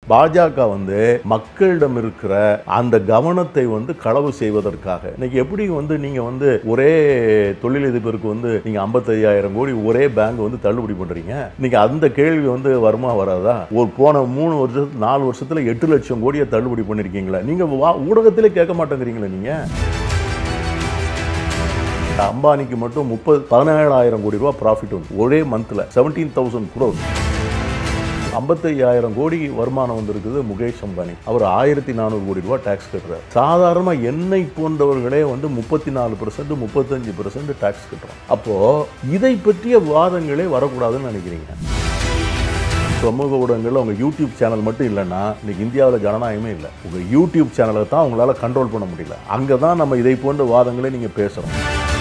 பாஜக வந்து மக்களிடம் இருக்கிற அந்த கவனத்தை வந்து களவு செய்வதற்காக இன்னைக்கு எப்படி வந்து நீங்க வந்து ஒரே தொழிலதிபருக்கு வந்து நீங்க 55,000 கோடி ஒரே பேங்க் வந்து தள்ளுபடி பண்றீங்க. இன்னைக்கு அந்த கேள்வி வந்து வருமா வராதா? ஒரு போன 3 வருஷத்துல 4 வருஷத்துல 8 லட்சம் கோடியை தள்ளுபடி பண்ணிருக்கீங்களா? நீங்க ஊடகத்திலே கேட்க மாட்டேங்கிறீங்களா? நீங்க அம்பானிக்கு மட்டும் 17,000 கோடி ரூபாய் ப்ராஃபிட் வந்து ஒரே மந்த்ல 17,000 crore. 55,000 கோடி வருமானம் வந்திருக்குது முகேஷ் அம்பானி. அவர் 1,400 கோடி ரூபாய் டாக்ஸ் கட்டுறாரு. சாதாரண என்னை போன்றவர்களே வந்து 34% 35% டாக்ஸ் கட்டுறோம். அப்போ இதை பற்றிய விவாதங்களே வரக்கூடாதுன்னு நினைக்கிறீங்க. சமூக ஊடகங்கள் உங்க யூடியூப் சேனல் மட்டும் இல்லைன்னா இன்னைக்கு இந்தியாவில் ஜனநாயகமே இல்லை. உங்க யூடியூப் சேனலை தான் உங்களால கண்ட்ரோல் பண்ண முடியல. அங்கதான் நம்ம இதை போன்ற வாதங்களை நீங்க பேசுறோம்.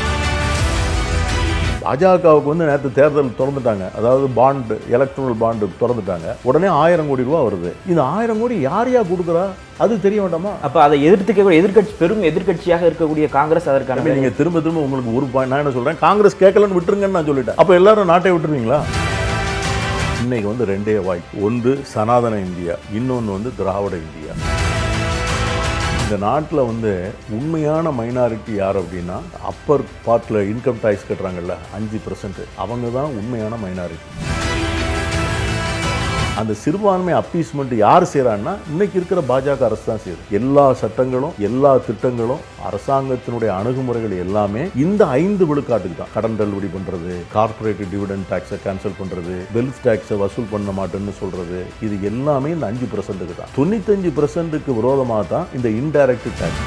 பாஜகவுக்கு வந்து நேற்று தேர்தல் திறந்துட்டாங்க. அதாவது பாண்டு, எலக்ட்ரல் பாண்டு திறந்துட்டாங்க. உடனே 1000 கோடி ரூபாய் வருது. இந்த 1000 கோடி யார் யார் கொடுக்குறா அது தெரிய வேண்டாமா? அப்ப அதை எதிர்த்து பெரும் எதிர்கட்சியாக இருக்கக்கூடிய காங்கிரஸ் அதற்கான நீங்க திரும்ப உங்களுக்கு ஒரு பாயிண்ட் நான் என்ன சொல்றேன், காங்கிரஸ் கேட்கலன்னு விட்டுருங்கன்னு நான் சொல்லிட்டேன். அப்ப எல்லாரும் நாட்டை விட்டுருவீங்களா? இன்னைக்கு வந்து ரெண்டே வாய்ப்பு. ஒன்று சனாதன இந்தியா, இன்னொன்று வந்து திராவிட இந்தியா. இந்த நாட்டில் வந்து உண்மையான மைனாரிட்டி யார் அப்படின்னா அப்பர் பார்ட்டில் இன்கம் டேக்ஸ் கட்டுறாங்கல்ல 5%, அவங்க தான் உண்மையான மைனாரிட்டி. அந்த சிறுபான்மை அப்பீஸ்மெண்ட் யார் செய்கிறான்னா இன்னைக்கு இருக்கிற பாஜக அரசு தான் செய்யுது. எல்லா சட்டங்களும் எல்லா திட்டங்களும் அரசாங்கத்தினுடைய அணுகுமுறைகள் எல்லாமே இந்த 5 விழுக்காட்டுக்கு தான். கடன் தள்ளுபடி பண்றது, கார்பரேட் டிவிடெண்ட் டாக்ஸை கேன்சல் பண்றது, வெல்த் டாக்ஸை வசூல் பண்ண மாட்டேன்னு சொல்றது, இது எல்லாமே இந்த 5%க்கு தான். 95%க்கு விரோதமாக தான் இந்த indirect tax.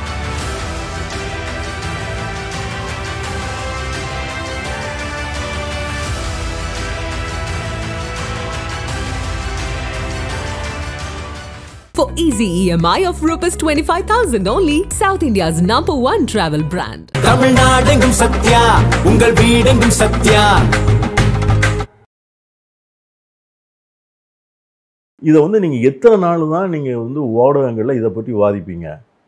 For easy EMI of ₹25,000 only, South India's #1 travel brand. தமிழ்நாடெங்கும் சத்யா, உங்கள் வீடெங்கும் சத்யா. இதை வந்து நீங்கள் எத்தனை நாள் தான் நீங்கள் வந்து ஊடகங்களில் இதை பற்றி வாதிப்பீங்க?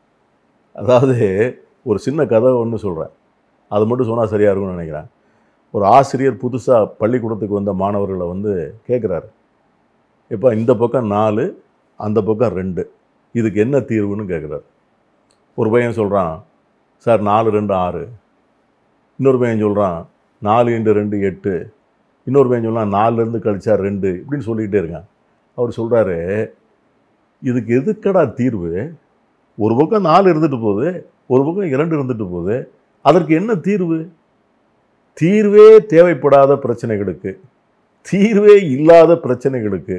அதாவது ஒரு சின்ன கதை ஒன்று சொல்கிறேன், அது மட்டும் சொன்னால் சரியாக இருக்கும்னு நினைக்கிறேன். ஒரு ஆசிரியர் புதுசாக பள்ளிக்கூடத்துக்கு வந்த மாணவர்களை வந்து கேட்குறாரு, இப்போ இந்த பக்கம் 4 அந்த பக்கம் 2, இதுக்கு என்ன தீர்வுன்னு கேட்குறாரு. ஒரு பையன் சொல்கிறான், சார் 4 2 6. இன்னொரு பையன் சொல்கிறான் 4 × 2 8. இன்னொரு பையன் சொல்கிறான் 4லேருந்து கழிச்சா 2, இப்படின்னு சொல்லிக்கிட்டே இருக்கான். அவர் சொல்கிறாரு, இதுக்கு எதுக்கடா தீர்வு? ஒரு பக்கம் 4 இருந்துட்டு போகுது, ஒரு பக்கம் 2 இருந்துட்டு போகுது, அதற்கு என்ன தீர்வு? தீர்வே தேவைப்படாத பிரச்சனைகளுக்கு, தீர்வே இல்லாத பிரச்சனைகளுக்கு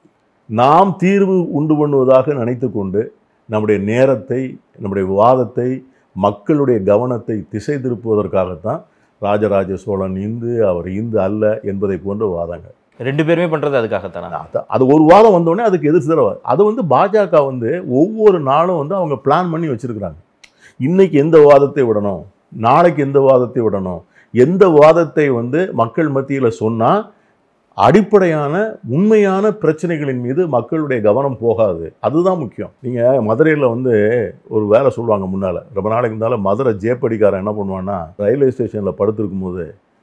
நாம் தீர்வு உண்டு பண்ணுவதாக நினைத்து கொண்டு நம்முடைய நேரத்தை, நம்முடைய விவாதத்தை, மக்களுடைய கவனத்தை திசை திருப்புவதற்காகத்தான் ராஜராஜ சோழன் இந்து, அவர் இந்து அல்ல என்பதை போன்ற வாதங்கள் 2 பேருமே பண்றது அதுக்காகத்தானே. அது ஒரு வாதம் வந்தோடனே அதுக்கு எதிர்த்து தடவை. அது வந்து பாஜக வந்து ஒவ்வொரு நாளும் வந்து அவங்க பிளான் பண்ணி வச்சிருக்கிறாங்க. இன்னைக்கு எந்த வாதத்தை விடணும், நாளைக்கு எந்த வாதத்தை விடணும், எந்த வாதத்தை வந்து மக்கள் மத்தியில் சொன்னால் அடிப்படையான உண்மையான பிரச்சனைகளின் மீது மக்களுடைய கவனம் போகாது. அதுதான் முக்கியம். நீங்கள் மதுரையில் வந்து ஒரு வேலை சொல்லுவாங்க முன்னால், ரொம்ப நாளைக்கு இருந்தாலும் மதுரை ஜேப்படிக்காரன் என்ன பண்ணுவான்னா, ரயில்வே ஸ்டேஷனில் படுத்துருக்கும் போது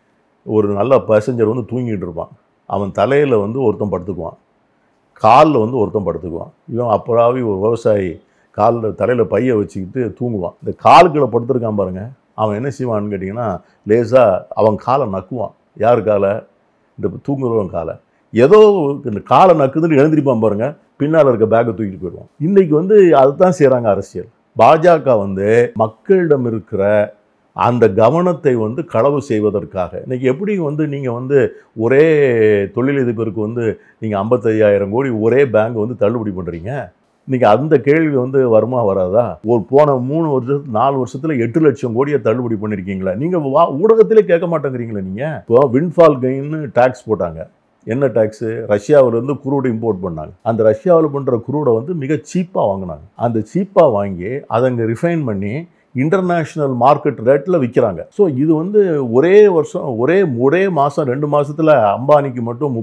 ஒரு நல்ல பேசஞ்சர் வந்து தூங்கிட்டு இருப்பான். அவன் தலையில் வந்து ஒருத்தன் படுத்துக்குவான், காலில் வந்து ஒருத்தன் படுத்துக்குவான். இவன் அப்புறாவி ஒரு விவசாயி காலில் தலையில் பையை வச்சுக்கிட்டு தூங்குவான். இந்த காலுக்குள்ளே படுத்துருக்கான் பாருங்கள், அவன் என்ன செய்வான்னு கேட்டிங்கன்னா லேசாக அவன் காலை நக்குவான். யார் காலை? இந்த தூங்குறவன் காலை. ஏதோ இந்த காலை நக்குதுன்னு எழுந்திருப்பான் பாருங்க, பின்னால் இருக்க பேக்கை தூக்கிட்டு போயிடுவான். இன்னைக்கு வந்து அதுதான் செய்கிறாங்க அரசியல். பாஜக வந்து மக்களிடம் இருக்கிற அந்த கவனத்தை வந்து களவு செய்வதற்காக இன்னைக்கு எப்படி வந்து நீங்கள் வந்து ஒரே தொழிலதிபருக்கு வந்து நீங்கள் 55,000 கோடி ஒரே பேங்க் வந்து தள்ளுபடி பண்ணுறீங்க. இன்னைக்கு அந்த கேள்வி வந்து வருமா வராதா? ஒரு போன 3 வருஷத்துல 4 வருஷத்துல 8 லட்சம் கோடியை தள்ளுபடி பண்ணிருக்கீங்களா? நீங்க ஊடகத்திலே கேட்க மாட்டேங்கிறீங்களா? நீங்க இப்போ விண்ட்ஃபால் கெயின்னு டாக்ஸ் போட்டாங்க. என்ன டாக்ஸ்? ரஷ்யாவிலேருந்து குரூடு இம்போர்ட் பண்ணாங்க. அந்த ரஷ்யாவில் பண்ணுற குரூடை வந்து மிக சீப்பாக வாங்கினாங்க. அந்த சீப்பாக வாங்கி அதை அங்கே ரிஃபைன் பண்ணி இன்டர்நேஷ்னல் மார்க்கெட் ரேட்டில் விற்கிறாங்க. ஸோ இது வந்து ஒரே வருஷம் ஒரே மாதம் 2 மாதத்தில் அம்பானிக்கு மட்டும்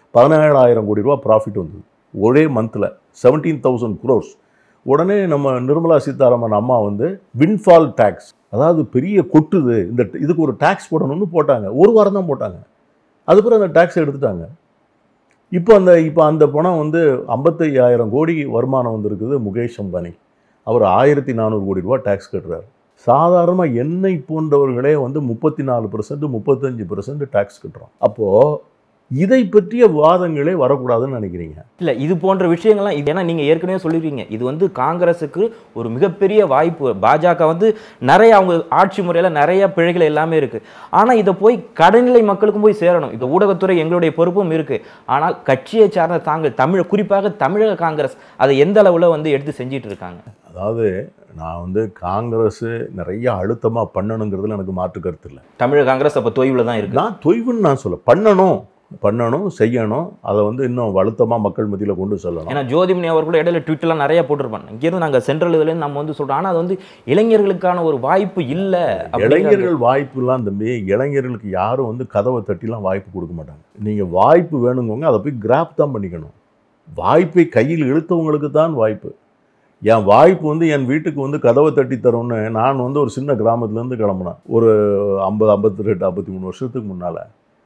17,000 கோடி ரூபா ப்ராஃபிட் வந்தது ஒரே மந்தில், 17,000 crore. உடனே நம்ம நிர்மலா சீதாராமன் அம்மா வந்து விண்ட்ஃபால் டேக்ஸ், அதாவது பெரிய கொட்டுது, இதுக்கு ஒரு டேக்ஸ் போடணும்னு போட்டாங்க. ஒரு வாரம் தான் போட்டாங்க. அதுக்கப்புறம் அந்த டேக்ஸை எடுத்துட்டாங்க. இப்போ அந்த பணம் வந்து 55,000 கோடி வருமானம் வந்திருக்குது முகேஷ் அம்பானி. அவர் 1400 கோடி ரூபா டேக்ஸ் கட்டுறாரு. சாதாரணமாக என்னை போன்றவர்களே வந்து 34%, 35% டேக்ஸ் கட்டுறோம். அப்போது இதை பற்றிய வாதங்களே வரக்கூடாதுன்னு நினைக்கிறீங்க? இல்லை, இது போன்ற விஷயங்கள்லாம் ஏன்னா நீங்கள் ஏற்கனவே சொல்லியிருக்கீங்க, இது வந்து காங்கிரஸுக்கு ஒரு மிகப்பெரிய வாய்ப்பு. பாஜக வந்து நிறைய அவங்க ஆட்சி முறையில் நிறைய பிழைகள் எல்லாமே இருக்குது. ஆனால் இதை போய் கடைநிலை மக்களுக்கும் போய் சேரணும். இந்த ஊடகத்துறை எங்களுடைய பொறுப்பும் இருக்குது. ஆனால் கட்சியை சார்ந்த தாங்கள் குறிப்பாக தமிழக காங்கிரஸ் அதை எந்த அளவில் வந்து எடுத்து செஞ்சிட்டு இருக்காங்க? அதாவது நான் வந்து காங்கிரஸ் நிறைய அழுத்தமாக பண்ணணுங்கிறதுல எனக்கு மாற்று கருத்து இல்லை. தமிழக காங்கிரஸ் அப்போ தொய்வில் தான் இருக்குது. நான் தொய்வுன்னு நான் சொல்ல, பண்ணணும் செய்யணும். அதை வந்து இன்னும் அழுத்தமாக மக்கள் மத்தியில் கொண்டு செல்லணும். ஏன்னா ஜோதிமணி அவர்களும் இடையில ட்விட்டர்லாம் நிறைய போட்டிருப்பாங்க. இங்கேருந்து நாங்கள் சென்ட்ரல் இதுலேருந்து நம்ம வந்து சொல்கிறோம். ஆனால் அது வந்து இளைஞர்களுக்கான ஒரு வாய்ப்பு இல்லை. இளைஞர்கள் வாய்ப்புலாம் தம்பி, இளைஞர்களுக்கு யாரும் வந்து கதவை தட்டிலாம் வாய்ப்பு கொடுக்க மாட்டாங்க. நீங்கள் வாய்ப்பு வேணுங்கவங்க அதை போய் கிராப் தான் பண்ணிக்கணும். வாய்ப்பை கையில் இழுத்தவங்களுக்கு தான் வாய்ப்பு. என் வாய்ப்பு வந்து என் வீட்டுக்கு வந்து கதவை தட்டி தரோன்னு நான் வந்து ஒரு சின்ன கிராமத்துலேருந்து கிளம்புனேன் ஒரு 50, 52, 53 வருஷத்துக்கு முன்னால்.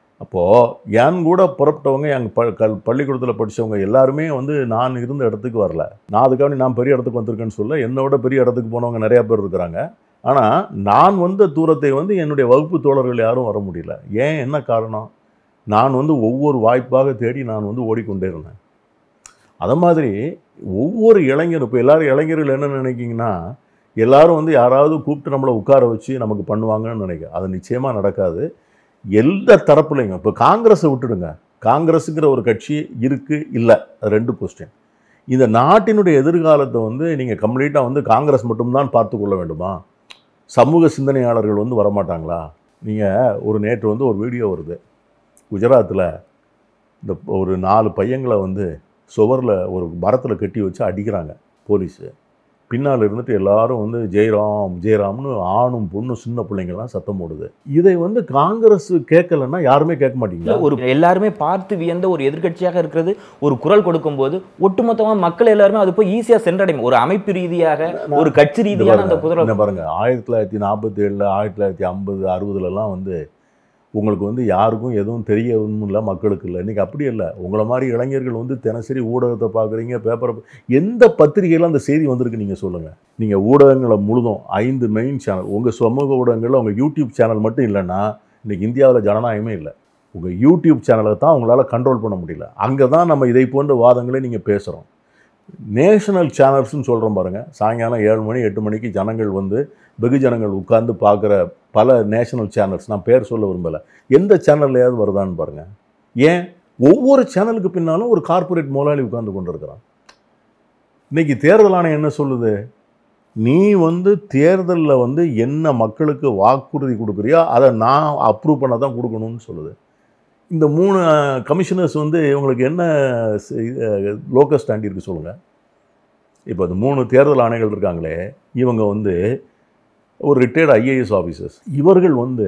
அப்போது என் கூட புறப்பட்டவங்க எங்கள் பள்ளிக்கூடத்தில் படித்தவங்க எல்லாருமே வந்து நான் இருந்த இடத்துக்கு வரல. நான் அதுக்காக நான் பெரிய இடத்துக்கு வந்திருக்கேன்னு சொல்ல, என்னை விட பெரிய இடத்துக்கு போனவங்க நிறையா பேர் இருக்கிறாங்க. ஆனால் நான் வந்த தூரத்தை வந்து என்னுடைய வகுப்பு தோழர்கள் யாரும் வர முடியல. ஏன், என்ன காரணம்? நான் வந்து ஒவ்வொரு வாய்ப்பாக தேடி நான் வந்து ஓடிக்கொண்டே இருந்தேன். அதை மாதிரி ஒவ்வொரு இளைஞரும், இப்போ எல்லோரும் இளைஞர்கள் என்ன நினைக்கிங்கன்னா, எல்லோரும் வந்து யாராவது கூப்பிட்டு நம்மளை உட்கார வச்சு நமக்கு பண்ணுவாங்கன்னு நினைக்கிறேன். அது நிச்சயமாக நடக்காது. எந்த தரப்புலையும் இப்போ காங்கிரஸை விட்டுடுங்க. காங்கிரஸுங்கிற ஒரு கட்சி இருக்குது இல்லை, அது 2 கொஸ்டின். இந்த நாட்டினுடைய எதிர்காலத்தை வந்து நீங்கள் கம்ப்ளீட்டாக வந்து காங்கிரஸ் மட்டும்தான் பார்த்து கொள்ள வேண்டுமா? சமூக சிந்தனையாளர்கள் வந்து வரமாட்டாங்களா? நீங்கள் நேற்று வந்து ஒரு வீடியோ வருது, குஜராத்தில் இந்த ஒரு 4 பையங்களை வந்து சுவரில் ஒரு மரத்தில் கட்டி வச்சு அடிக்கிறாங்க போலீஸு. பின்னால் இருந்துட்டு எல்லாரும் வந்து ஜெயராம் ஜெயராம்னு ஆணும் பொண்ணும் சின்ன பிள்ளைங்கள்லாம் சத்தம் போடுது. இதை வந்து காங்கிரஸ் கேட்கலன்னா யாருமே கேட்க மாட்டீங்களா? ஒரு எல்லாருமே பார்த்து வியந்த ஒரு எதிர்கட்சியாக இருக்கிறது ஒரு குரல் கொடுக்கும்போது ஒட்டுமொத்தமாக மக்கள் எல்லாருமே அது போய் ஈஸியாக சென்றடையும். ஒரு அமைப்பு ரீதியாக, ஒரு கட்சி ரீதியாக அந்த குரல் பாருங்க. 1947, 1950, 60லலாம் வந்து உங்களுக்கு வந்து யாருக்கும் எதுவும் தெரியவும் இல்லை, மக்களுக்கு இல்லை. இன்றைக்கி அப்படி இல்லை. உங்களை மாதிரி இளைஞர்கள் வந்து தினசரி ஊடகத்தை பார்க்குறீங்க, பேப்பரை. எந்த பத்திரிகையில் அந்த செய்தி வந்திருக்கு நீங்கள் சொல்லுங்கள். நீங்கள் ஊடகங்களை முழுதும் 5 மெயின் சேனல், உங்கள் சமூக ஊடகங்களில் உங்கள் யூடியூப் சேனல் மட்டும் இல்லைன்னா இன்றைக்கி இந்தியாவில் ஜனநாயகமே இல்லை. உங்கள் யூடியூப் சேனலை தான் உங்களால் கண்ட்ரோல் பண்ண முடியல. அங்கே தான் நம்ம இதை போன்ற வாதங்களே நீங்கள் பேசுகிறோம். நேஷனல் சேனல்ஸ்னு சொல்கிறோம் பாருங்கள். சாயங்காலம் 7 மணி 8 மணிக்கு ஜனங்கள் வந்து வெகுஜனங்கள் உட்கார்ந்து பார்க்குற பல நேஷனல் சேனல்ஸ், நான் பேர் சொல்ல விரும்பலை, எந்த சேனல்லையாவது வருதான்னு பாருங்கள். ஏன், ஒவ்வொரு சேனலுக்கு பின்னாலும் ஒரு கார்ப்பரேட் முதலாளி உட்கார்ந்து கொண்டு இருக்கிறான். இன்றைக்கி தேர்தல் ஆணையம் என்ன சொல்லுது? நீ வந்து தேர்தலில் வந்து என்ன மக்களுக்கு வாக்குறுதி கொடுக்குறியோ அதை நான் அப்ரூவ் பண்ண தான் கொடுக்கணும்னு சொல்லுது. இந்த 3 கமிஷனர்ஸ் வந்து இவங்களுக்கு என்ன லோக்கல் ஸ்டாண்ட் இருக்குது சொல்லுங்கள். இப்போ இந்த 3 தேர்தல் ஆணைகள் இருக்காங்களே, இவங்க வந்து ஒரு ரிட்டையர்டு ஐஏஎஸ் ஆஃபீஸர்ஸ். இவர்கள் வந்து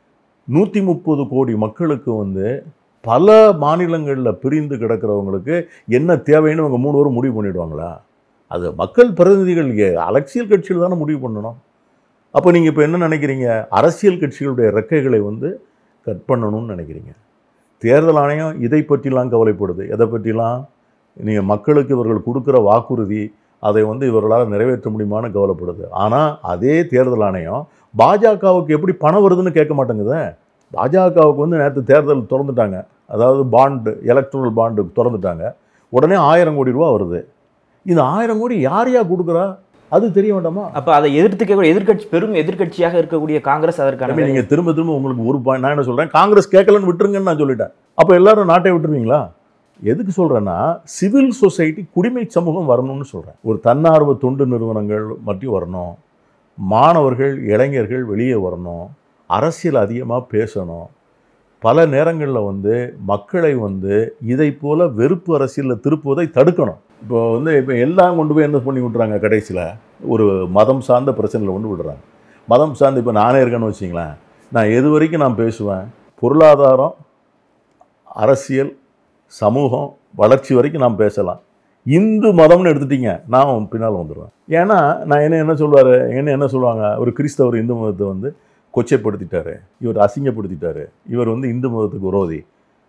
130 கோடி மக்களுக்கு வந்து பல மாநிலங்களில் பிரிந்து கிடக்கிறவங்களுக்கு என்ன தேவைன்னு இவங்க 3 பேரும் முடிவு பண்ணிவிடுவாங்களா? அது மக்கள் பிரதிநிதிகள், அரசியல் கட்சிகள் தானே முடிவு பண்ணணும். அப்போ நீங்கள் இப்போ என்ன நினைக்கிறீங்க? அரசியல் கட்சிகளுடைய ரெக்கைகளை வந்து கட் பண்ணணும்னு நினைக்கிறீங்க. தேர்தல் ஆணையம் இதை பற்றிலாம் கவலைப்படுது. எதை பற்றிலாம்? நீங்கள் மக்களுக்கு இவர்கள் கொடுக்குற வாக்குறுதி அதை வந்து இவர்களால் நிறைவேற்ற முடியுமான்னு கவலைப்படுது. ஆனால் அதே தேர்தல் ஆணையம் பாஜகவுக்கு எப்படி பணம் வருதுன்னு கேட்க மாட்டேங்குது. பாஜகவுக்கு வந்து நேற்று தேர்தல் திறந்துட்டாங்க, அதாவது பாண்டு, எலக்ட்ரல் பாண்டு திறந்துட்டாங்க. உடனே 1000 கோடி ரூபா வருது. இந்த 1000 கோடி யார் கொடுக்குறா அது தெரிய வேண்டாமா? அப்போ அதை எதிர்த்து பெரும் எதிர்கட்சியாக இருக்கக்கூடிய காங்கிரஸ் அதற்கான நீங்கள் திரும்ப உங்களுக்கு ஒரு பாயிண்ட் நான் என்ன சொல்கிறேன், காங்கிரஸ் கேட்கலன்னு விட்டுருங்கன்னு நான் சொல்லிட்டேன். அப்போ எல்லாரும் நாட்டை விட்டுருவீங்களா? எதுக்கு சொல்கிறேன்னா, சிவில் சொசைட்டி, குடிமை சமூகம் வரணும்னு சொல்கிறேன். ஒரு தன்னார்வ தொண்டு நிறுவனங்கள் மட்டும் வரணும், மாணவர்கள் இளைஞர்கள் வெளியே வரணும், அரசியல் அதிகமாக பேசணும். பல நேரங்களில் வந்து மக்களை வந்து இதை போல் வெறுப்பு அரசியலில் திருப்புவதை தடுக்கணும். இப்போ எல்லாம் கொண்டு போய் என்ன பண்ணி விட்றாங்க, கடைசியில் ஒரு மதம் சார்ந்த பிரச்சனையில் கொண்டு விடுறாங்க. மதம் சார்ந்து இப்போ நானே இருக்கேன்னு வச்சிங்களேன், நான் எது வரைக்கும் நான் பேசுவேன், பொருளாதாரம், அரசியல், சமூகம், வளர்ச்சி வரைக்கும் நாம் பேசலாம். இந்து மதம்னு எடுத்துட்டீங்க, நான் பின்னால் வந்துடுவேன். ஏன்னா நான் என்ன சொல்லுவாங்க, ஒரு கிறிஸ்தவர் இந்து மதத்தை வந்து கொச்சைப்படுத்திட்டாரு, இவர் அசிங்கப்படுத்திட்டாரு, இவர் வந்து இந்து மதத்துக்கு விரோதி.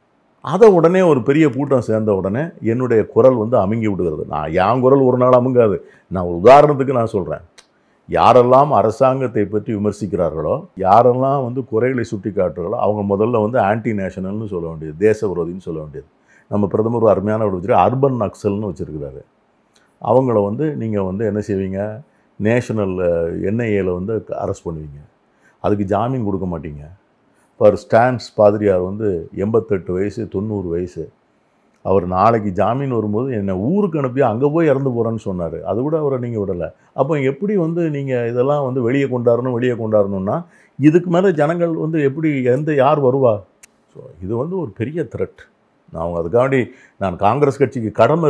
அதை உடனே ஒரு பெரிய கூட்டம் சேர்ந்த உடனே என்னுடைய குரல் வந்து அமுங்கி விடுகிறது. நான் என் குரல் ஒரு நாள் அமுங்காது. நான் ஒரு உதாரணத்துக்கு நான் சொல்கிறேன். யாரெல்லாம் அரசாங்கத்தை பற்றி விமர்சிக்கிறார்களோ, யாரெல்லாம் வந்து குறைகளை சுட்டி காட்டுறாங்களோ, அவங்க முதல்ல வந்து ஆன்டி நேஷனல்னு சொல்ல வேண்டியது, தேச விரோதின்னு சொல்ல வேண்டியது. நம்ம பிரதமர் ஒரு அருமையான வச்சுரு அர்பன் நக்சல்னு வச்சுருக்கிறாரு. அவங்கள வந்து நீங்கள் வந்து என்ன செய்வீங்க, நேஷனல் என்ஐஏல வந்து அரெஸ்ட் பண்ணுவீங்க. அதுக்கு ஜாமீன் கொடுக்க மாட்டீங்க. பர் ஸ்டான்ஸ் பாதிரியார் வந்து 88 வயசு 90 வயசு. அவர் நாளைக்கு ஜாமீன் வரும்போது என்னை ஊருக்கு அனுப்பி அங்கே போய் இறந்து போகிறேன்னு சொன்னார். அது கூட அவரை நீங்கள் விடலை. அப்போ எப்படி வந்து நீங்கள் இதெல்லாம் வந்து வெளியே கொண்டாடணும்னா இதுக்கு மேலே ஜனங்கள் வந்து எப்படி யார் வருவா? ஸோ இது வந்து ஒரு பெரிய த்ரெட். நான் அதுக்காண்டி நான் காங்கிரஸ் கட்சிக்கு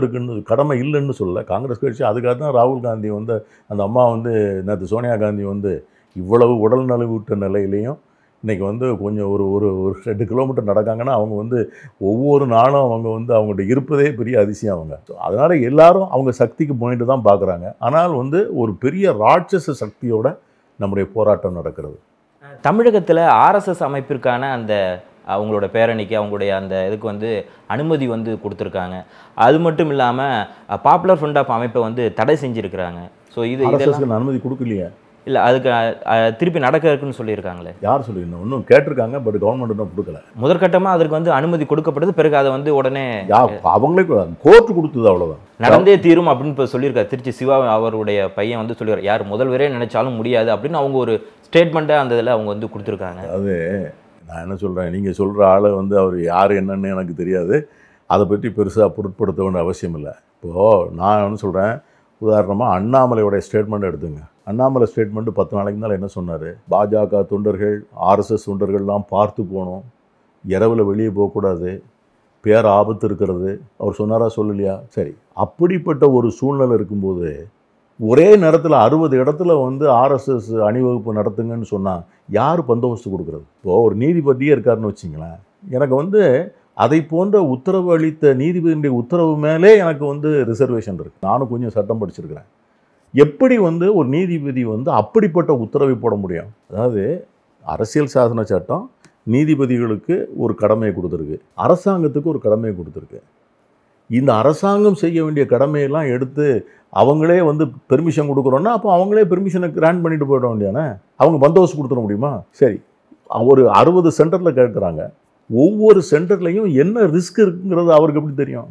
கடமை இல்லைன்னு சொல்லலை. காங்கிரஸ் கட்சி அதுக்காக தான் ராகுல் காந்தி வந்து அந்த அம்மா வந்து நேற்று சோனியா காந்தி வந்து இவ்வளவு உடல் நலிவுட்ட நிலையிலையும் இன்றைக்கி வந்து கொஞ்சம் ஒரு 2 கிலோமீட்டர் நடக்காங்கன்னா அவங்க வந்து ஒவ்வொரு நாளும் அவங்க வந்து அவங்கள்ட்ட இருப்பதே பெரிய அதிசயம் அவங்க. ஸோ அதனால் எல்லாரும் அவங்க சக்திக்கு போயிட்டு தான் பார்க்குறாங்க. ஆனால் வந்து ஒரு பெரிய ராட்சச சக்தியோட நம்முடைய போராட்டம் நடக்கிறது. தமிழகத்தில் ஆர்எஸ்எஸ் அமைப்பிற்கான அந்த அவங்களோட பேரணிக்கு அவங்களுடைய அந்த இதுக்கு வந்து அனுமதி வந்து கொடுத்துருக்காங்க. அது மட்டும் இல்லாமல் பாப்புலர் ஃப்ரண்ட் ஆஃப் அமைப்பை வந்து தடை செஞ்சுருக்கிறாங்க. ஸோ இதெல்லாம் அனுமதி கொடுக்கலையே. இல்லை, அதுக்கு திருப்பி நடக்க இருக்குன்னு சொல்லியிருக்காங்களே. யார் சொல்லியிருந்தோம்? இன்னும் கேட்டிருக்காங்க, பட் கவர்மெண்ட் இன்னும் கொடுக்கல. முதற்கட்டமாக அதற்கு வந்து அனுமதி கொடுக்கப்பட்டது. பிறகு அதை வந்து உடனே அவங்களே கோர்ட்டு கொடுத்தது, அவ்வளோதான். நடந்தே தீரும் அப்படின்னு இப்போ சொல்லியிருக்காரு. திருச்சி சிவா அவருடைய பையன் வந்து சொல்லியிருக்காரு, யார் முதல்வரே நினைச்சாலும் முடியாது அப்படின்னு அவங்க ஒரு ஸ்டேட்மெண்ட்டை அந்த இதில் அவங்க வந்து கொடுத்துருக்காங்க. அது நான் என்ன சொல்கிறேன், நீங்கள் சொல்கிற ஆளை வந்து அவர் யார் என்னன்னு எனக்கு தெரியாது. அதை பற்றி பெருசாக பொருட்படுத்த வேண்டிய அவசியம் இல்லை. இப்போது நான் என்ன சொல்கிறேன், உதாரணமாக அண்ணாமலையோடைய ஸ்டேட்மெண்ட் எடுத்துங்க. அண்ணாமலை ஸ்டேட்மெண்ட்டு 10 நாளைக்கு மேலே என்ன சொன்னார்? பாஜக தொண்டர்கள் ஆர்எஸ்எஸ் தொண்டர்கள்லாம் பார்த்து போகணும், இரவில் வெளியே போகக்கூடாது, பேர் ஆபத்து இருக்கிறது. அவர் சொன்னாரா சொல்லலையா? சரி, அப்படிப்பட்ட ஒரு சூழ்நிலை இருக்கும்போது ஒரே நேரத்தில் 60 இடத்துல வந்து ஆர்எஸ்எஸ் அணிவகுப்பு நடத்துங்கன்னு சொன்னால் யார் பந்தோபஸ்து கொடுக்குறது? இப்போது ஒரு நீதிபதியே இருக்காருன்னு வச்சிங்களேன், எனக்கு வந்து அதை போன்ற உத்தரவு அளித்த நீதிபதியுடைய உத்தரவு மேலே எனக்கு வந்து ரிசர்வேஷன் இருக்குது. நானும் கொஞ்சம் சட்டம் படிச்சிருக்கிறேன். எப்படி வந்து ஒரு நீதிபதி வந்து அப்படிப்பட்ட உத்தரவை போட முடியும்? அதாவது அரசியல் சாசன சட்டம் நீதிபதிகளுக்கு ஒரு கடமையை கொடுத்துருக்கு, அரசாங்கத்துக்கு ஒரு கடமையை கொடுத்துருக்கு. இந்த அரசாங்கம் செய்ய வேண்டிய கடமையெல்லாம் எடுத்து அவங்களே வந்து பெர்மிஷன் கொடுக்குறோன்னா அப்போ அவங்களே பெர்மிஷனை கிராண்ட் பண்ணிட்டு போயிட வேண்டியானே. அவங்க பந்தோபஸ்து கொடுத்துட முடியுமா? சரி, ஒரு 60 சென்டரில் கேட்குறாங்க. ஒவ்வொரு சென்டர்லையும் என்ன ரிஸ்க் இருக்குங்கிறது அவருக்கு எப்படி தெரியும்?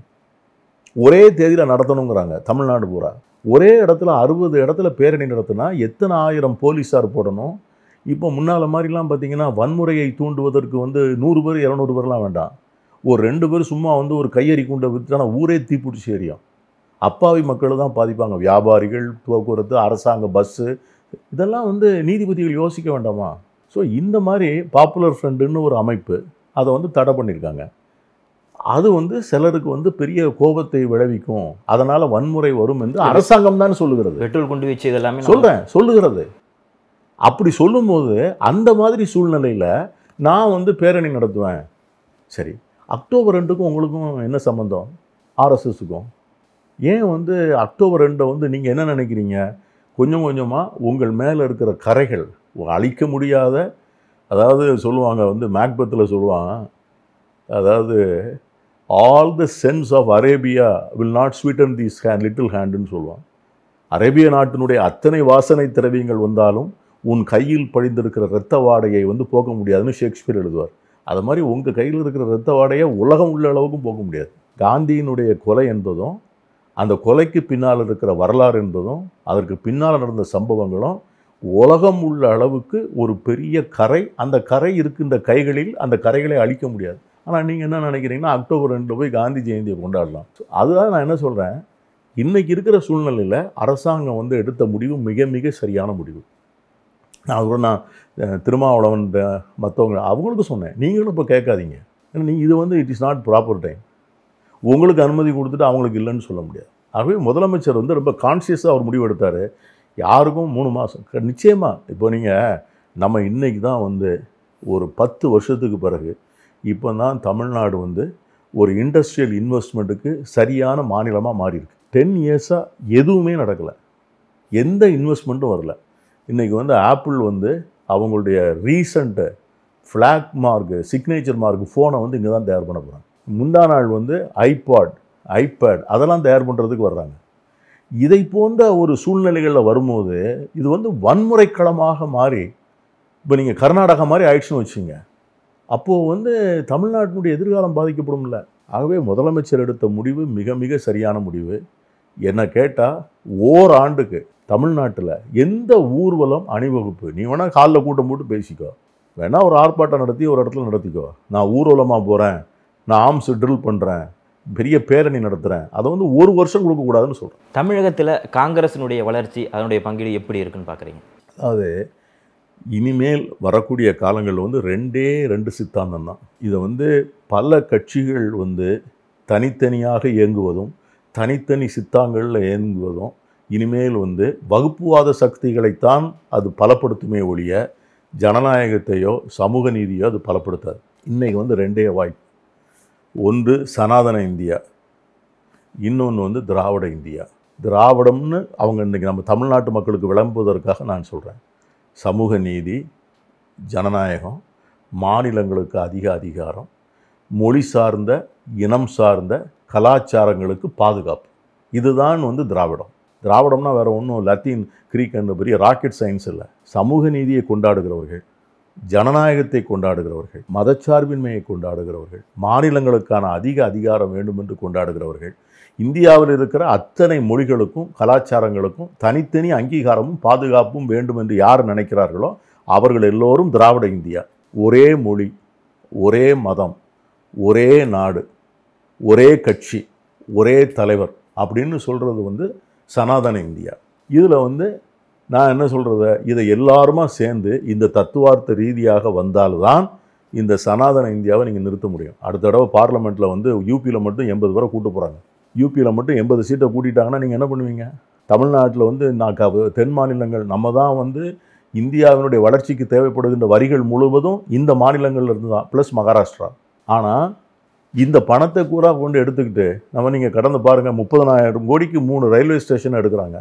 ஒரே தேதியில் நடத்தணுங்கிறாங்க தமிழ்நாடு பூரா. ஒரே இடத்துல 60 இடத்துல பேரணி நடத்தினா எத்தனை ஆயிரம் போலீஸார் போடணும்? இப்போ முன்னால் மாதிரிலாம் பார்த்தீங்கன்னா வன்முறையை தூண்டுவதற்கு வந்து 100 பேர் 200 பேர்லாம் வேண்டாம். ஒரு 2 பேர் சும்மா வந்து ஒரு கையெறி குண்டை விற்றுனா ஊரே தீப்பிடிச்சி எரியும். அப்பாவி மக்கள் தான் பாதிப்பாங்க. வியாபாரிகள், போக்குவரத்து, அரசாங்க பஸ்ஸு, இதெல்லாம் வந்து நீதிபதிகள் யோசிக்க வேண்டாமா? ஸோ இந்த மாதிரி பாப்புலர் ஃப்ரண்டுன்னு ஒரு அமைப்பு அதை வந்து தடை பண்ணியிருக்காங்க. அது வந்து சிலருக்கு வந்து பெரிய கோபத்தை விளைவிக்கும், அதனால் வன்முறை வரும் என்று அரசாங்கம் தான் சொல்லுகிறது. பெட்ரோல் கொண்டு வச்சு இதெல்லாமே சொல்லுகிறது. அப்படி சொல்லும்போது அந்த மாதிரி சூழ்நிலையில் நான் வந்து பேரணி நடத்துவேன். சரி, அக்டோபர் 2க்கும் உங்களுக்கும் என்ன சம்மந்தம்? ஆர்எஸ்எஸுக்கும் ஏன் வந்து அக்டோபர் 2 வந்து நீங்கள் என்ன நினைக்கிறீங்க? கொஞ்சம் கொஞ்சமாக உங்கள் மேலே இருக்கிற கரைகள் அழிக்க முடியாத, அதாவது சொல்லுவாங்க வந்து மேக்பத்தில் சொல்லுவாங்க, அதாவது all the scents of Arabia will not sweeten this hand little ஹேண்டுன்னு சொல்லுவான். அரேபிய நாட்டினுடைய அத்தனை வாசனை திரவியங்கள் வந்தாலும் உன் கையில் படிந்திருக்கிற இரத்த வாடையை வந்து போக்க முடியாதுன்னு ஷேக்ஸ்பியர் எழுதுவார். அது மாதிரி உங்கள் கையில் இருக்கிற இரத்த வாடையை உலகம் உள்ள அளவுக்கும் போக்க முடியாது. காந்தியினுடைய கொலை என்பதும் அந்த கொலைக்கு பின்னால் இருக்கிற வரலாறு என்பதும் அதற்கு பின்னால் நடந்த சம்பவங்களும் உலகம் உள்ள அளவுக்கு ஒரு பெரிய கரை. அந்த கரை இருக்கின்ற கைகளில் அந்த கரைகளை அழிக்க முடியாது. ஆனால் நீங்கள் என்ன நினைக்கிறீங்கன்னா அக்டோபர் 2 போய் காந்தி ஜெயந்தியை கொண்டாடலாம். அதுதான் நான் என்ன சொல்கிறேன், இன்றைக்கி இருக்கிற சூழ்நிலையில் அரசாங்கம் வந்து எடுத்த முடிவு மிக மிக சரியான முடிவு. நான் திருமாவளவன் மற்றவங்க அவங்களுக்கு சொன்னேன், நீங்களும் இப்போ கேட்காதீங்க. ஏன்னா நீங்கள் இது வந்து it is not proper time. உங்களுக்கு அனுமதி கொடுத்துட்டு அவங்களுக்கு இல்லைன்னு சொல்ல முடியாது. ஆகவே முதலமைச்சர் வந்து ரொம்ப கான்சியஸாக அவர் முடிவு எடுத்தார். யாருக்கும் 3 மாதம் நிச்சயமாக. இப்போ நீங்கள் நம்ம இன்றைக்கி தான் வந்து ஒரு 10 வருஷத்துக்கு பிறகு இப்போ தான் தமிழ்நாடு வந்து ஒரு இண்டஸ்ட்ரியல் இன்வெஸ்ட்மெண்ட்டுக்கு சரியான மாநிலமாக மாறியிருக்கு. 10 இயர்ஸாக எதுவுமே நடக்கலை, எந்த இன்வெஸ்ட்மெண்ட்டும் வரல. இன்றைக்கி வந்து ஆப்பிள் வந்து அவங்களுடைய recent flag mark signature mark ஃபோனை வந்து இங்கே தான் தயார் பண்ண போகிறாங்க. முந்தா நாள் வந்து ஐபேட் அதெல்லாம் தயார் பண்ணுறதுக்கு வர்றாங்க. இதை போன்ற ஒரு சூழ்நிலைகளில் வரும்போது இது வந்து வன்முறை களமாக மாறி இப்போ நீங்கள் கர்நாடகா மாதிரி ஆயிடுச்சுன்னு வச்சுங்க, அப்போது வந்து தமிழ்நாட்டினுடைய எதிர்காலம் பாதிக்கப்படும்ல. ஆகவே முதலமைச்சர் எடுத்த முடிவு மிக மிக சரியான முடிவு. என்ன கேட்டால் ஓராண்டுக்கு தமிழ்நாட்டில் எந்த ஊர்வலம் அணிவகுப்பு நீ வேணால் காலில் கூட்டம் போட்டு பேசிக்கோ, வேணால் ஒரு ஆர்ப்பாட்டம் நடத்தி ஒரு இடத்துல நடத்திக்கோ, நான் ஊர்வலமாக போகிறேன், நான் ஆர்ம்ஸ் ட்ரில் பண்ணுறேன், பெரிய பேரணி நடத்துகிறேன், அதை வந்து ஒரு வருஷம் கொடுக்கக்கூடாதுன்னு சொல்கிறேன். தமிழகத்தில் காங்கிரஸினுடைய வளர்ச்சி அதனுடைய பங்கீடு எப்படி இருக்குன்னு பார்க்குறீங்க? அதாவது இனிமேல் வரக்கூடிய காலங்களில் வந்து ரெண்டு சித்தாந்தம் தான். இதை வந்து பல கட்சிகள் வந்து தனித்தனியாக இயங்குவதும் தனித்தனி சித்தாங்களில் இயங்குவதும் இனிமேல் வந்து வகுப்புவாத சக்திகளைத்தான் அது பலப்படுத்துமே ஒழிய ஜனநாயகத்தையோ சமூக நீதியோ அது பலப்படுத்தாது. இன்றைக்கி வந்து ரெண்டே வாய்ப்பு. ஒன்று சனாதன இந்தியா, இன்னொன்று வந்து திராவிட இந்தியா. திராவிடம்னு அவங்க இன்றைக்கி நம்ம தமிழ்நாட்டு மக்களுக்கு விளம்புவதற்காக நான் சொல்கிறேன். சமூக நீதி, ஜனநாயகம், மாநிலங்களுக்கு அதிக அதிகாரம், மொழி சார்ந்த இனம் சார்ந்த கலாச்சாரங்களுக்கு பாதுகாப்பு, இதுதான் வந்து திராவிடம். திராவிடம்னா வேறு ஒன்றும் லத்தீன் கிரீக் என்ற பெரிய ராக்கெட் சயின்ஸ் இல்லை. சமூக நீதியை கொண்டாடுகிறவர்கள், ஜனநாயகத்தை கொண்டாடுகிறவர்கள், மதச்சார்பின்மையை கொண்டாடுகிறவர்கள், மாநிலங்களுக்கான அதிக அதிகாரம் வேண்டும் என்று கொண்டாடுகிறவர்கள், இந்தியாவில் இருக்கிற அத்தனை மொழிகளுக்கும் கலாச்சாரங்களுக்கும் தனித்தனி அங்கீகாரமும் பாதுகாப்பும் வேண்டும் என்று யார் நினைக்கிறார்களோ அவர்கள் எல்லோரும் திராவிட இந்தியா. ஒரே மொழி, ஒரே மதம், ஒரே நாடு, ஒரே கட்சி, ஒரே தலைவர் அப்படின்னு சொல்கிறது வந்து சனாதன இந்தியா. இதில் வந்து நான் என்ன சொல்கிறது, இதை எல்லாருமா சேர்ந்து இந்த தத்துவார்த்த ரீதியாக வந்தால்தான் இந்த சனாதன இந்தியாவை நீங்கள் நிறுத்த முடியும். அடுத்த தடவை பார்லிமெண்ட்டில் வந்து யூபியில் மட்டும் 80 பேரை கூட்டு போகிறாங்க. யூபியில் மட்டும் 80 சீட்டை கூட்டிட்டாங்கன்னா நீங்கள் என்ன பண்ணுவீங்க? தமிழ்நாட்டில் வந்து தென் மாநிலங்கள் நம்ம தான் வந்து இந்தியாவினுடைய வளர்ச்சிக்கு தேவைப்படுகின்ற வரிகள் முழுவதும் இந்த மாநிலங்கள்ல இருந்து தான், ப்ளஸ் மகாராஷ்டிரா. ஆனால் இந்த பணத்தை கூறா கொண்டு எடுத்துக்கிட்டு நீங்கள் கடந்து பாருங்கள், 30,000 கோடிக்கு 3 ரயில்வே ஸ்டேஷன் எடுக்கிறாங்க.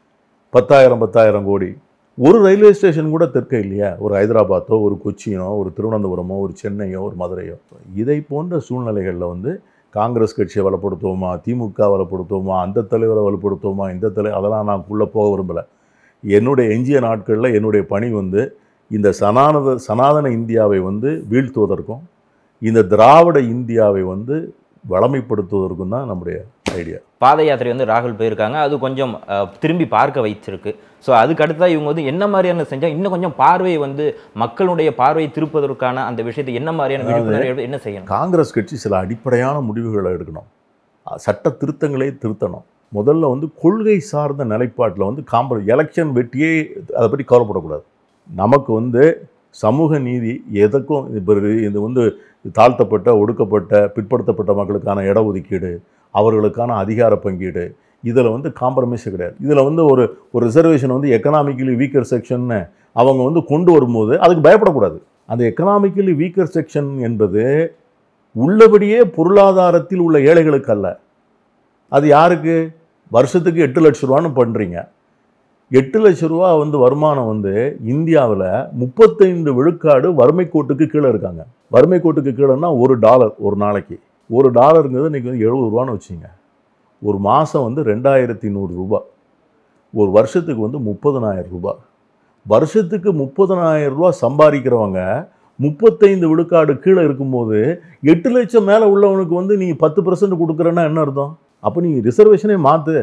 10,000 கோடி. ஒரு ரயில்வே ஸ்டேஷன் கூட தெற்க இல்லையா? ஒரு ஹைதராபாத்தோ, ஒரு கொச்சினோ, ஒரு திருவனந்தபுரமோ, ஒரு சென்னையோ, ஒரு மதுரையோ. இதை போன்ற சூழ்நிலைகளில் வந்து காங்கிரஸ் கட்சியை வலுப்படுத்துவோமா, திமுக வலுப்படுத்துவோமா, அந்த தலைவரை வலுப்படுத்துவோமா, இந்த அதெல்லாம் நான் உள்ளே போக விரும்பலை. என்னுடைய எஞ்சிய நாட்களில் என்னுடைய பணி வந்து இந்த சனாதன இந்தியாவை வந்து வீழ்த்துவதற்கும் இந்த திராவிட இந்தியாவை வந்து வளமைப்படுத்துவதற்கும் தான் நம்முடைய ஐடியா. பாத யாத்திரை வந்து ராகுல் போயிருக்காங்க, அது கொஞ்சம் திரும்பி பார்க்க வைச்சிருக்கு. ஸோ அதுக்கு அடுத்தா இவங்க வந்து என்ன மாதிரியான செஞ்சால் இன்னும் கொஞ்சம் பார்வையை வந்து மக்களுடைய பார்வையை திருப்பதற்கான அந்த விஷயத்தை என்ன மாதிரியான விழிப்புணர்வு என்ன செய்யணும்? காங்கிரஸ் கட்சி சில அடிப்படையான முடிவுகளை எடுக்கணும். சட்ட திருத்தங்களே திருத்தணும். முதல்ல வந்து கொள்கை சார்ந்த நிலைப்பாட்டில் வந்து எலெக்ஷன் வெற்றியே அதை பற்றி கவலைப்படக்கூடாது. நமக்கு வந்து சமூக நீதி எதுக்கும் இது வந்து தாழ்த்தப்பட்ட, ஒடுக்கப்பட்ட, பிற்படுத்தப்பட்ட மக்களுக்கான இடஒதுக்கீடு, அவர்களுக்கான அதிகார பங்கீடு, இதில் வந்து காம்ப்ரமைஸே கிடையாது. இதில் வந்து ஒரு ரிசர்வேஷன் வந்து எக்கனாமிக்கலி வீக்கர் செக்ஷன்னு அவங்க வந்து கொண்டு வரும்போது அதுக்கு பயப்படக்கூடாது. அந்த எக்கனாமிக்கலி வீக்கர் செக்ஷன் என்பது உள்ளபடியே பொருளாதாரத்தில் உள்ள ஏழைகளுக்கு அல்ல. அது யாருக்கு? வருஷத்துக்கு 8 லட்ச ரூபான்னு பண்ணுறீங்க. 8 லட்ச ரூபா வந்து வருமானம் வந்து இந்தியாவில் 35 விழுக்காடு வறுமை கோட்டுக்கு கீழே இருக்காங்க. வறுமை கோட்டுக்கு கீழேன்னா $1 ஒரு நாளைக்கு. $1ங்கிறது இன்றைக்கி வந்து 70 ரூபான்னு வச்சுங்க. ஒரு மாதம் வந்து 2100 ரூபா. ஒரு வருஷத்துக்கு வந்து 30,000 ரூபா. வருஷத்துக்கு 30,000 ரூபா சம்பாதிக்கிறவங்க 35 விழுக்காடு கீழே இருக்கும்போது 8 லட்சம் மேலே உள்ளவனுக்கு வந்து நீ 10% கொடுக்குறேன்னா என்ன அர்த்தம்? அப்போ நீ ரிசர்வேஷனே மாற்று.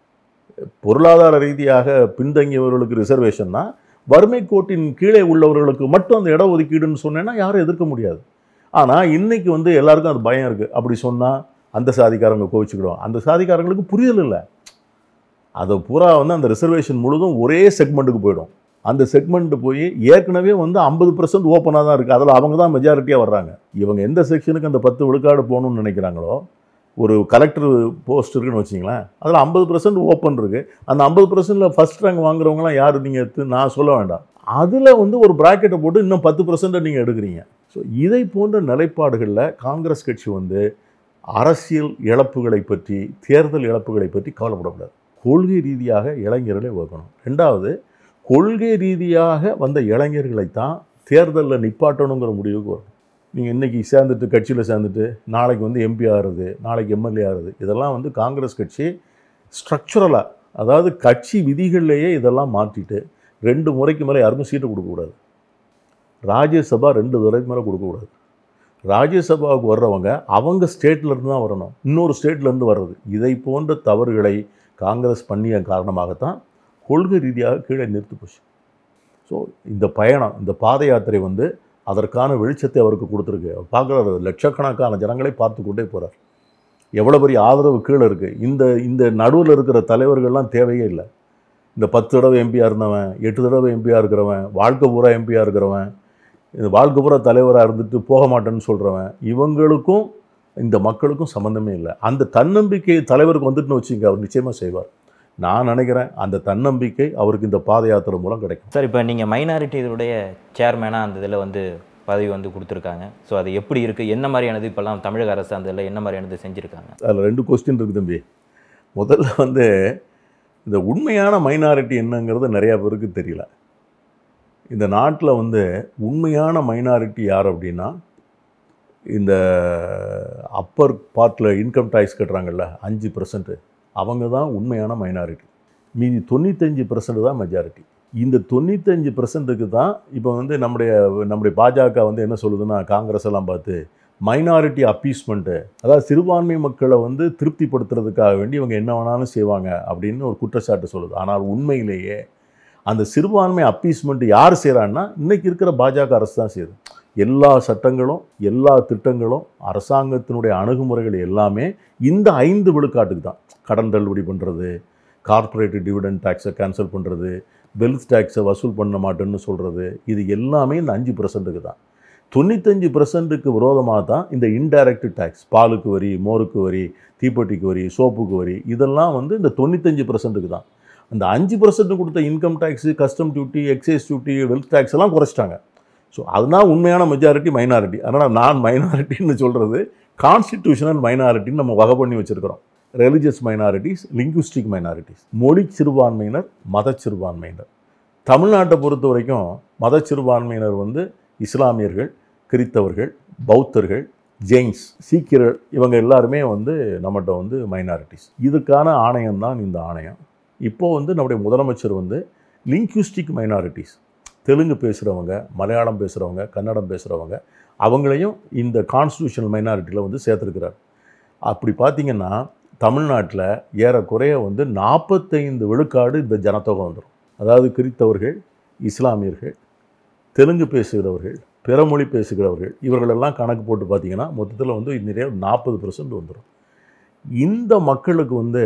பொருளாதார ரீதியாக பின்தங்கியவர்களுக்கு ரிசர்வேஷன்னா வறுமை கோட்டின் கீழே உள்ளவர்களுக்கு மட்டும் அந்த இட ஒதுக்கீடுன்னு சொன்னேன்னா யாரும் எதிர்க்க முடியாது. ஆனால் இன்றைக்கி வந்து எல்லாருக்கும் அது பயம் இருக்குது. அப்படி சொன்னால் அந்த சாதிக்காரங்க கோவிச்சுக்கிடுவோம். அந்த சாதிக்காரங்களுக்கு புரிதல் இல்லை. அதை பூரா வந்து அந்த ரிசர்வேஷன் முழுதும் ஒரே செக்மெண்ட்டுக்கு போயிடும். அந்த செக்மெண்ட்டு போய் ஏற்கனவே வந்து 50% ஓப்பனாக தான் இருக்குது. அதில் அவங்க தான் மெஜாரிட்டியாக வர்றாங்க. இவங்க எந்த செக்ஷனுக்கு அந்த 10 விழுக்காடு போகணும்னு நினைக்கிறாங்களோ, ஒரு கலெக்டர் போஸ்ட் இருக்குன்னு வச்சிங்களேன், அதில் 50% ஓப்பன் இருக்குது. அந்த 50%ல் ஃபஸ்ட் ரேங்க் வாங்குறவங்களாம் யார் நீங்கள் நான் சொல்ல வேண்டாம். அதில் வந்து ஒரு ப்ராக்கெட்டை போட்டு இன்னும் 10% நீங்கள் எடுக்கிறீங்க. ஸோ இதை போன்ற நிலைப்பாடுகளில் காங்கிரஸ் கட்சி வந்து அரசியல் இழப்புகளை பற்றி, தேர்தல் இழப்புகளை பற்றி கவலைப்படக்கூடாது. கொள்கை ரீதியாக இளைஞர்களை உருவாக்கணும். ரெண்டாவது, கொள்கை ரீதியாக வந்த இளைஞர்களைத்தான் தேர்தலில் நிப்பாட்டணுங்கிற முடிவுக்கு வரும். நீங்கள் இன்றைக்கி சேர்ந்துட்டு கட்சியில் சேர்ந்துட்டு நாளைக்கு வந்து எம்பி ஆகிறது, நாளைக்கு எம்எல்ஏ ஆகிறது, இதெல்லாம் வந்து காங்கிரஸ் கட்சி ஸ்ட்ரக்சரலாக, அதாவது கட்சி விதிகள்லேயே இதெல்லாம் மாற்றிட்டு 2 முறைக்கு மேலே யாருக்கும் சீட்டு கொடுக்கக்கூடாது. ராஜ்யசபா 2 தடவைக்கு மேலே கொடுக்கக்கூடாது. ராஜ்யசபாவுக்கு வர்றவங்க அவங்க ஸ்டேட்லேருந்து தான் வரணும், இன்னொரு ஸ்டேட்லேருந்து வர்றது. இதை போன்ற தவறுகளை காங்கிரஸ் பண்ணிய காரணமாகத்தான் கொள்கை ரீதியாக கீழே நிறுத்தி போச்சு. ஸோ இந்த பயணம், இந்த பாத யாத்திரை வந்து அதற்கான வெளிச்சத்தை அவருக்கு கொடுத்துருக்கு. அவர் பார்க்குறாரு, லட்சக்கணக்கான ஜனங்களை பார்த்து கொண்டே போகிறார். எவ்வளோ பெரிய ஆதரவு கீழே இருக்குது. இந்த நடுவில் இருக்கிற தலைவர்கள்லாம் தேவையே இல்லை. இந்த 10 தடவை எம்பியாக இருந்தவன், 8 தடவை எம்பியாக இருக்கிறவன், வாழ்க்கை பூரா எம்பியாக இருக்கிறவன், இந்த வாழ்க்கை பூரா தலைவராக இருந்துட்டு போக மாட்டேன்னு சொல்கிறவன், இவங்களுக்கும் இந்த மக்களுக்கும் சம்மந்தமே இல்லை. அந்த தன்னம்பிக்கை தலைவருக்கு வந்துட்டுன்னு வச்சுங்க, அவர் நிச்சயமாக செய்வார். நான் நினைக்கிறேன் அந்த தன்னம்பிக்கை அவருக்கு இந்த பாத யாத்திரை மூலம் கிடைக்கும். சார், இப்போ நீங்கள் மைனாரிட்டி இதனுடைய சேர்மேனாக அந்த இதில் வந்து பதவி வந்து கொடுத்துருக்காங்க. ஸோ அது எப்படி இருக்குது, என்ன மாதிரியானது இப்போல்லாம் தமிழக அரசு அந்த இதில் என்ன மாதிரியானது செஞ்சுருக்காங்க? அதில் 2 கொஸ்டின் இருக்குது தம்பி. முதல்ல வந்து இந்த உண்மையான மைனாரிட்டி என்னங்கிறது நிறையா பேருக்கு தெரியல. இந்த நாட்டில் வந்து உண்மையான மைனாரிட்டி யார் அப்படின்னா, இந்த அப்பர் பார்ட்டில் இன்கம் டேக்ஸ் கட்டுறாங்கல்ல 5%, அவங்க தான் உண்மையான மைனாரிட்டி. மீதி 95% தான் மெஜாரிட்டி. இந்த 95%க்கு தான் இப்போ வந்து நம்முடைய பாஜக வந்து என்ன சொல்லுதுன்னா, காங்கிரஸ் எல்லாம் பார்த்து மைனாரிட்டி அப்பீஸ்மெண்ட்டு, அதாவது சிறுபான்மை மக்களை வந்து திருப்திப்படுத்துறதுக்காக வேண்டி இவங்க என்ன வேணாலும் செய்வாங்க அப்படின்னு ஒரு குற்றச்சாட்டு சொல்லுது. ஆனால் உண்மையிலேயே அந்த சிறுபான்மை அப்பீஸ்மெண்ட் யார் செய்கிறான்னா, இன்றைக்கி இருக்கிற பாஜக அரசு தான் செய்யுது. எல்லா சட்டங்களும் எல்லா திட்டங்களும் அரசாங்கத்தினுடைய அணுகுமுறைகள் எல்லாமே இந்த 5 விழுக்காட்டுக்கு தான். கடன் தள்ளுபடி பண்ணுறது, கார்ப்பரேட் டிவிடெண்ட் டேக்ஸை கேன்சல் பண்ணுறது, வெல்த் டேக்ஸை வசூல் பண்ண மாட்டேன்னு சொல்கிறது, இது எல்லாமே இந்த 5%க்கு தான். 95%க்கு விரோதமாக தான் இந்த இன்டைரக்ட் டேக்ஸ், பாலுக்கு வரி, மோருக்கு வரி, தீப்பெட்டிக்கு வரி, சோப்புக்கு வரி, இதெல்லாம் வந்து இந்த 95%க்கு தான். அந்த 5% கொடுத்த income tax, custom duty, excise duty, wealth tax எல்லாம் குறைச்சிட்டாங்க. ஸோ அதுதான் உண்மையான மெஜாரிட்டி மைனாரிட்டி. அதனால் நான் மைனாரிட்டின்னு சொல்கிறது கான்ஸ்டிடியூஷனல் மைனாரிட்டின்னு நம்ம வகை பண்ணி வச்சுருக்கிறோம். ரெலிஜியஸ் மைனாரிட்டிஸ், லிங்குவிஸ்டிக் மைனாரிட்டிஸ், மொழி சிறுபான்மையினர், மத சிறுபான்மையினர். தமிழ்நாட்டை பொறுத்த வரைக்கும் மத சிறுபான்மையினர் வந்து இஸ்லாமியர்கள், கிறித்தவர்கள், பௌத்தர்கள், ஜெயின்ஸ், சீக்கியர்கள், இவங்க எல்லாருமே வந்து நம்மகிட்ட வந்து மைனாரிட்டிஸ். இதுக்கான ஆணையம் தான் இந்த ஆணையம். இப்போது வந்து நம்முடைய முதலமைச்சர் வந்து லிங்குவிஸ்டிக் மைனாரிட்டிஸ், தெலுங்கு பேசுகிறவங்க, மலையாளம் பேசுகிறவங்க, கன்னடம் பேசுகிறவங்க, அவங்களையும் இந்த கான்ஸ்டிடியூஷனல் மைனாரிட்டியில் வந்து சேர்த்துருக்கிறார். அப்படி பார்த்திங்கன்னா தமிழ்நாட்டில் ஏறக்குறைய வந்து 45 விழுக்காடு இந்த ஜனத்தொகை வந்துடும். அதாவது கிறித்தவர்கள், இஸ்லாமியர்கள், தெலுங்கு பேசுகிறவர்கள், பிறமொழி பேசுகிறவர்கள், இவர்களெல்லாம் கணக்கு போட்டு பார்த்திங்கன்னா மொத்தத்தில் வந்து நிறைய 40% வந்துடும். இந்த மக்களுக்கு வந்து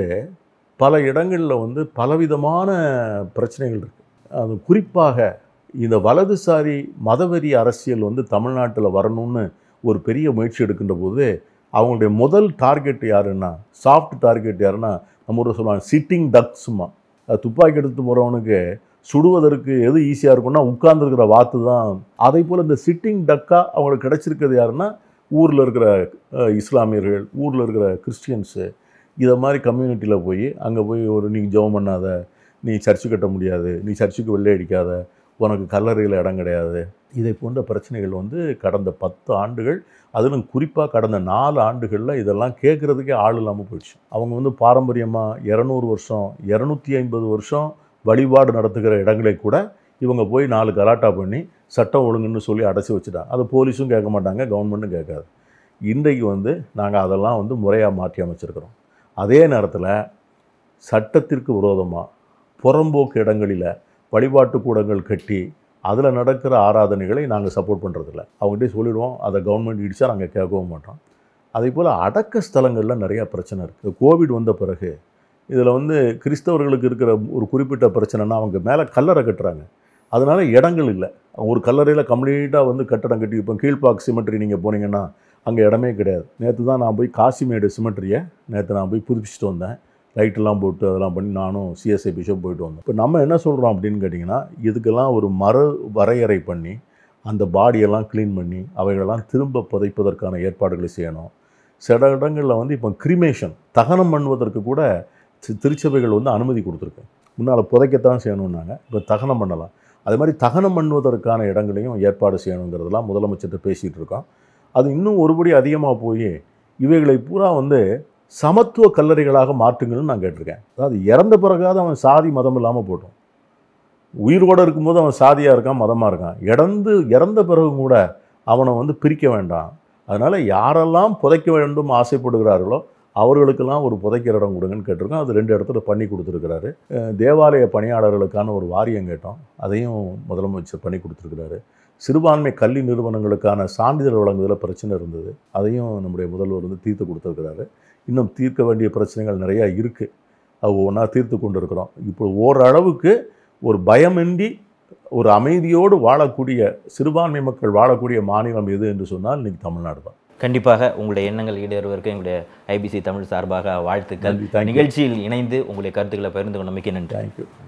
பல இடங்களில் வந்து பலவிதமான பிரச்சனைகள் இருக்குது. அது குறிப்பாக இந்த வலதுசாரி மதவெறி அரசியல் வந்து தமிழ்நாட்டில் வரணும்னு ஒரு பெரிய முயற்சி எடுக்கின்ற போது அவங்களுடைய முதல் டார்கெட் யாருன்னா, சாஃப்ட் டார்கெட் யாருன்னா, நம்ம ஒரு சொல்லுவாங்க சிட்டிங் டக்ஸுமா. துப்பாக்கி எடுத்து போகிறவனுக்கு சுடுவதற்கு எது ஈஸியாக இருக்குன்னா உட்கார்ந்துருக்கிற வாத்து தான். அதே போல் இந்த சிட்டிங் டக்காக அவங்களுக்கு கிடச்சிருக்கிறது யாருன்னா, ஊரில் இருக்கிற இஸ்லாமியர்கள், ஊரில் இருக்கிற கிறிஸ்டியன்ஸு, இதை மாதிரி கம்யூனிட்டியில் போய் அங்கே போய் ஒரு நீ ஜெபம் பண்ணாத, நீ சர்ச்சு கட்ட முடியாது, நீ சர்ச்சுக்கு வெள்ளை அடிக்காத, உனக்கு கல்லறையில் இடம் கிடையாது, இதை போன்ற பிரச்சனைகள் வந்து கடந்த 10 ஆண்டுகள், அதிலும் குறிப்பாக கடந்த 4 ஆண்டுகளில் இதெல்லாம் கேட்குறதுக்கே ஆள் இல்லாமல் போயிடுச்சு. அவங்க வந்து பாரம்பரியமாக 200 வருஷம் 250 வருஷம் வழிபாடு நடத்துகிற இடங்களை கூட இவங்க போய் 4 கலாட்டா பண்ணி சட்டம் ஒழுங்குன்னு சொல்லி அடைச்சி வச்சுட்டாங்க. அது போலீஸும் கேட்க மாட்டாங்க, கவர்மெண்ட்டும் கேட்காது. இன்றைக்கு வந்து நாங்கள் அதெல்லாம் வந்து முறையாக மாற்றி அமைச்சிருக்கிறோம். அதே நேரத்தில் சட்டத்திற்கு விரோதமாக புறம்போக்கு இடங்களில் வழிபாட்டு கூடங்கள் கட்டி அதில் நடக்கிற ஆராதனைகளை நாங்கள் சப்போர்ட் பண்ணுறதில்ல. அவங்ககிட்டே சொல்லிடுவோம், அதை கவர்மெண்ட் இடித்தா நாங்கள் கேட்கவும் மாட்டோம். அதே போல் அடக்க ஸ்தலங்களில் நிறையா பிரச்சனை இருக்குது. கோவிட் வந்த பிறகு இதில் வந்து கிறிஸ்தவர்களுக்கு இருக்கிற ஒரு குறிப்பிட்ட பிரச்சனைனா அவங்க மேலே கல்லறை கட்டுறாங்க. அதனால் இடங்கள் இல்லை. ஒரு கல்லறையில் கம்ப்ளீட்டாக வந்து கட்டடம் கட்டி, இப்போ கீழ்பாக் சிமெட்ரி நீங்கள் போனீங்கன்னா அங்கே இடமே கிடையாது. நேற்று தான் நான் போய் காசிமேடு சிமெட்ரியை நான் போய் புதுப்பிச்சுட்டு வந்தேன். லைட்டெல்லாம் போட்டு அதெல்லாம் பண்ணி நானும் சிஎஸ்ஐ பிஷப் போயிட்டு வந்தோம். இப்போ நம்ம என்ன சொல்கிறோம் அப்படின்னு கேட்டிங்கன்னா, இதுக்கெல்லாம் ஒரு வரையறை பண்ணி அந்த பாடியெல்லாம் க்ளீன் பண்ணி அவைகளெல்லாம் திரும்ப புதைப்பதற்கான ஏற்பாடுகளை செய்யணும். சில இடங்களில் வந்து இப்போ கிரிமேஷன், தகனம் பண்ணுவதற்கு கூட திருச்சபைகள் வந்து அனுமதி கொடுத்துருக்கு. முன்னால் புதைக்கத்தான் செய்யணுன்னாங்க, இப்போ தகனம் பண்ணலாம். அதே மாதிரி தகனம் பண்ணுவதற்கான இடங்களையும் ஏற்பாடு செய்யணுங்கிறதெல்லாம் முதலமைச்சர்கிட்ட பேசிகிட்டு இருக்கோம். அது இன்னும் ஒருபடி அதிகமாக போய் இவைகளை பூரா வந்து சமத்துவ கல்லறைகளாக மாற்றுங்கள்னு நான் கேட்டிருக்கேன். அதாவது இறந்த பிறகாவது அவன் சாதி மதம் இல்லாமல் போட்டோம். உயிரோடு இருக்கும்போது அவன் சாதியாக இருக்கான், மதமாக இருக்கான். இறந்த பிறகு கூட அவனை வந்து பிரிக்க வேண்டாம். அதனால் யாரெல்லாம் புதைக்க வேண்டும் ஆசைப்படுகிறார்களோ அவர்களுக்கெல்லாம் ஒரு புதைக்கிற இடம் கொடுங்கன்னு கேட்டிருக்கோம். அது 2 இடத்துல பண்ணி கொடுத்துருக்கிறாரு. தேவாலய பணியாளர்களுக்கான ஒரு வாரியம் கேட்டோம், அதையும் முதலமைச்சர் பண்ணி கொடுத்துருக்கிறாரு. சிறுபான்மை கல்வி நிறுவனங்களுக்கான சான்றிதழ் வழங்குவதில் பிரச்சனை இருந்தது, அதையும் நம்முடைய முதல்வர் வந்து தீர்த்து கொடுத்துருக்கிறாரு. இன்னும் தீர்க்க வேண்டிய பிரச்சனைகள் நிறையா இருக்குது, அது ஒவ்வொன்றா தீர்த்து கொண்டு இருக்கிறோம். இப்போ ஓரளவுக்கு ஒரு பயமின்றி ஒரு அமைதியோடு வாழக்கூடிய சிறுபான்மை மக்கள் வாழக்கூடிய மாநிலம் எது என்று சொன்னால் இன்றைக்கி தமிழ்நாடு தான். கண்டிப்பாக உங்களுடைய எண்ணங்கள் ஈடேறுவதற்கு எங்களுடைய IBC தமிழ் சார்பாக வாழ்த்துக்கள். நிகழ்ச்சியில் இணைந்து உங்களுடைய கருத்துக்களை பகிர்ந்து கொண்டமைக்கு நன்றி. தேங்க்யூ.